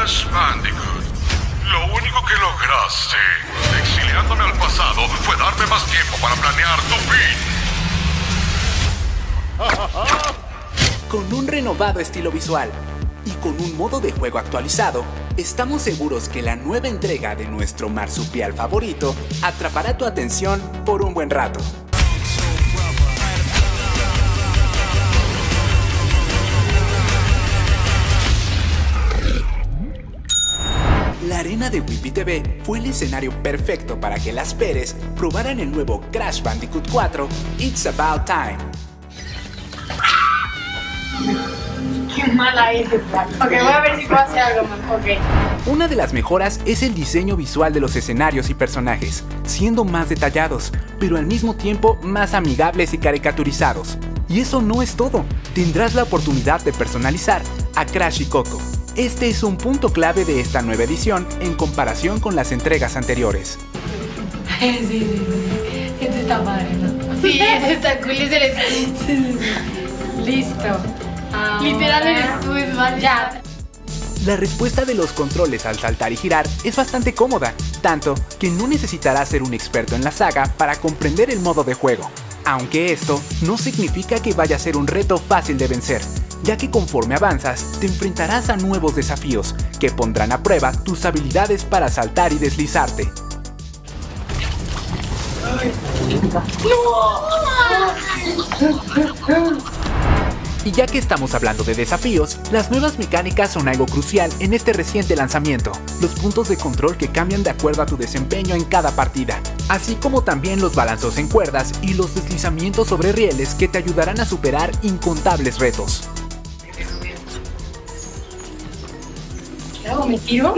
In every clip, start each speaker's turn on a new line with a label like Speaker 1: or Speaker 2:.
Speaker 1: Crash Bandicoot. Lo único que lograste, exiliándome al pasado, fue darme más tiempo para planear tu fin.
Speaker 2: Con un renovado estilo visual y con un modo de juego actualizado, estamos seguros que la nueva entrega de nuestro marsupial favorito atrapará tu atención por un buen rato. La arena de Whippy TV fue el escenario perfecto para que las Pérez probaran el nuevo Crash Bandicoot 4, It's About Time.
Speaker 3: Qué mala es. Ok, voy a ver si puedo hacer algo más. Ok.
Speaker 2: Una de las mejoras es el diseño visual de los escenarios y personajes, siendo más detallados, pero al mismo tiempo más amigables y caricaturizados. Y eso no es todo, tendrás la oportunidad de personalizar a Crash y Coco. Este es un punto clave de esta nueva edición en comparación con las entregas anteriores.
Speaker 3: Sí. Este está padre, ¿no? Sí, este está cool, es el sí. Listo. Literal eres tú, es más. Ya.
Speaker 2: La respuesta de los controles al saltar y girar es bastante cómoda, tanto que no necesitarás ser un experto en la saga para comprender el modo de juego. Aunque esto no significa que vaya a ser un reto fácil de vencer, ya que conforme avanzas te enfrentarás a nuevos desafíos que pondrán a prueba tus habilidades para saltar y deslizarte. Y ya que estamos hablando de desafíos, las nuevas mecánicas son algo crucial en este reciente lanzamiento. Los puntos de control que cambian de acuerdo a tu desempeño en cada partida, así como también los balanceos en cuerdas y los deslizamientos sobre rieles que te ayudarán a superar incontables retos.
Speaker 3: ¿Qué hago? ¿Me tiro?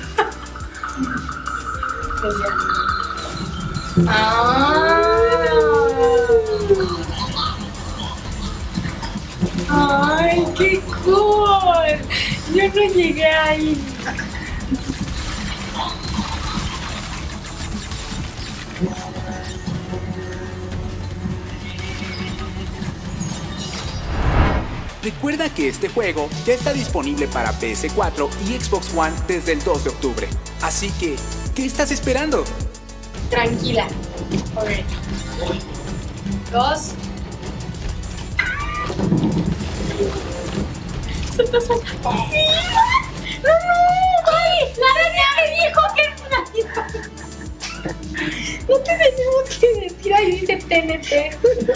Speaker 3: ¡Ay, qué cool! Yo no llegué ahí.
Speaker 2: Recuerda que este juego ya está disponible para PS4 y Xbox One desde el 2 de octubre. Así que, ¿qué estás esperando?
Speaker 3: Tranquila. Ok. 2. Suelta. ¡Sí! ¡No! ¡Ay! ¡La araña me dijo que es una! No te tenemos que decir, ahí dice TNT.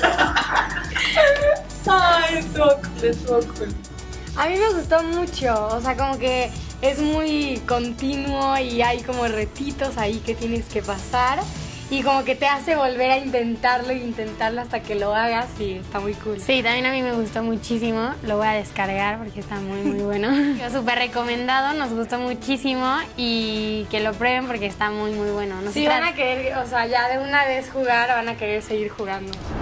Speaker 3: Ay, estuvo cool.
Speaker 4: A mí me gustó mucho, o sea, como que es muy continuo y hay como retitos ahí que tienes que pasar. Y como que te hace volver a intentarlo hasta que lo hagas y está muy cool.
Speaker 5: Sí, también a mí me gustó muchísimo. Lo voy a descargar porque está muy bueno. Súper recomendado, nos gustó muchísimo y que lo prueben porque está muy bueno.
Speaker 4: Sí, van a querer, o sea, ya de una vez jugar, van a querer seguir jugando.